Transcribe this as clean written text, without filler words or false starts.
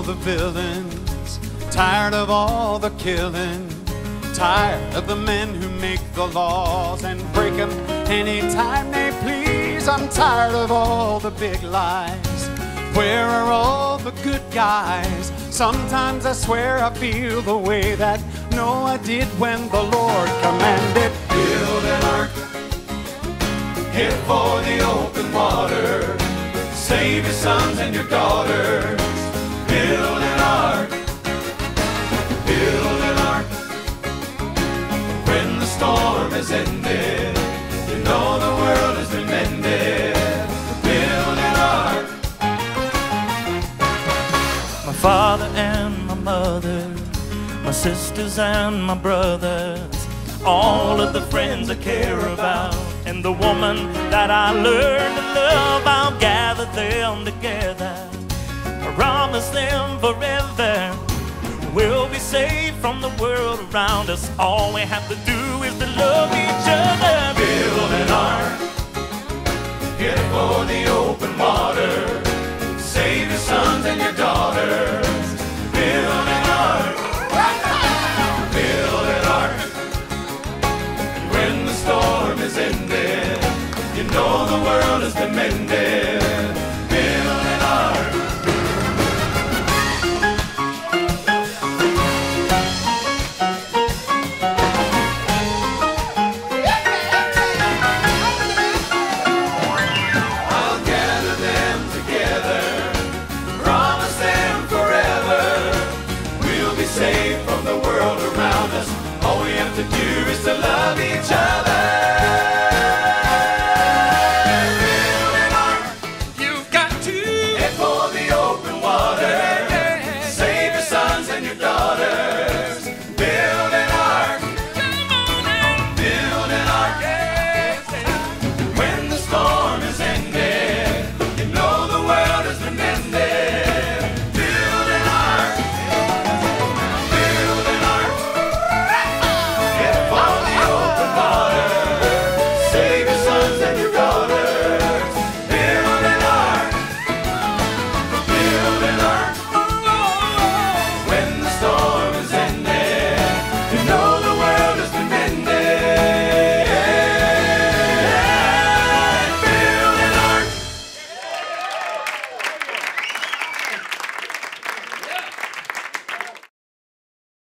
all the villains, tired of all the killing, tired of the men who make the laws and break them anytime they please. I'm tired of all the big lies. Where are all the good guys? Sometimes I swear I feel the way that Noah did when the Lord commanded, build an ark, head for the open water, save your sons and your daughters. Build an ark, build an ark. When the storm is ended, you know the world has been mended. Build an ark. My father and my mother, my sisters and my brothers, all of the friends I care about, and the woman that I learned to love, I'll gather them together, I promise them forever. We'll be safe from the world around us. All we have to do is to love each other. Build an ark, head for the